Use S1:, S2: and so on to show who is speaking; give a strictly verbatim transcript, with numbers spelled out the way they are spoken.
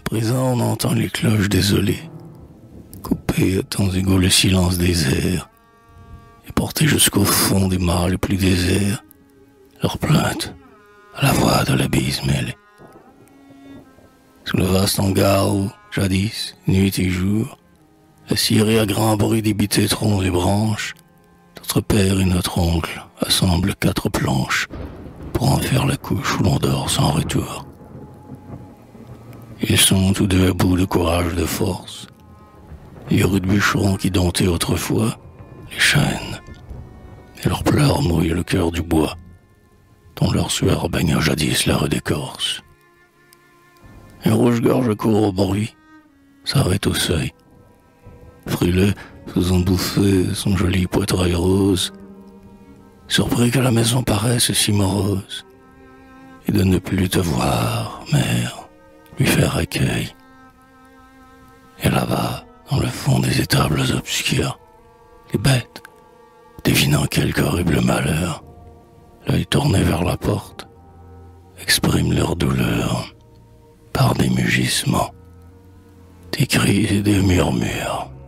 S1: présent, on entend les cloches désolées, couper à temps égaux le silence des airs, et porter jusqu'au fond des mares les plus déserts, leurs plaintes à la voix de l'abysme mêlée. Sous le vaste hangar où, jadis, nuit et jour, la scierie à grand bruit débitait troncs et branches, notre père et notre oncle assemblent quatre planches pour en faire la couche où l'on dort sans retour. Ils sont tous deux à bout de courage, de force, les rudes bûcherons qui domptaient autrefois les chênes, et leurs pleurs mouillent le cœur du bois, dont leur sueur baigne jadis la rue d'écorce. Un rouge-gorge court au bruit, s'arrête au seuil. Frileux, faisant bouffer son joli poitrail rose, surpris que la maison paraisse si morose, et de ne plus te voir, mère, lui faire accueil. Et là-bas, dans le fond des étables obscures, les bêtes, devinant quelque horrible malheur, l'œil tourné vers la porte, expriment leur douleur par des mugissements, des cris et des murmures.